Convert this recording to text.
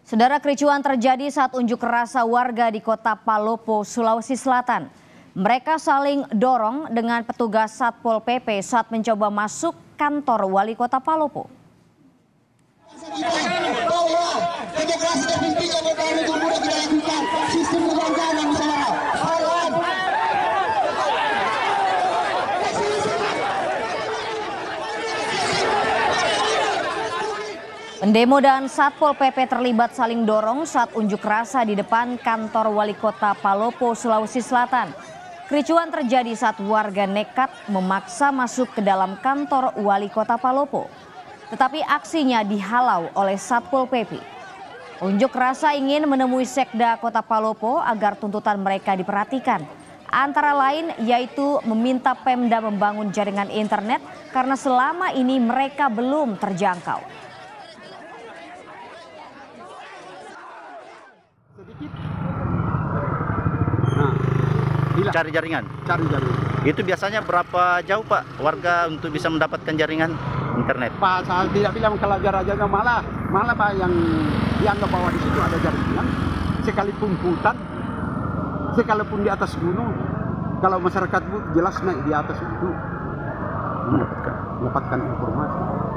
Saudara, kericuan terjadi saat unjuk rasa warga di Kota Palopo, Sulawesi Selatan. Mereka saling dorong dengan petugas Satpol PP saat mencoba masuk kantor Wali Kota Palopo. Pendemo dan Satpol PP terlibat saling dorong saat unjuk rasa di depan kantor Wali Kota Palopo, Sulawesi Selatan. Kericuan terjadi saat warga nekat memaksa masuk ke dalam kantor Wali Kota Palopo. Tetapi aksinya dihalau oleh Satpol PP. Unjuk rasa ingin menemui Sekda Kota Palopo agar tuntutan mereka diperhatikan. Antara lain yaitu meminta Pemda membangun jaringan internet karena selama ini mereka belum terjangkau. Cari jaringan. Itu biasanya berapa jauh Pak warga untuk bisa mendapatkan jaringan internet? Pak, saya tidak bilang kalau jarak-jarak malah Pak yang dianggap bahwa di situ ada jaringan, sekalipun hutan, sekalipun di atas gunung, kalau masyarakat jelas naik di atas itu mendapatkan informasi.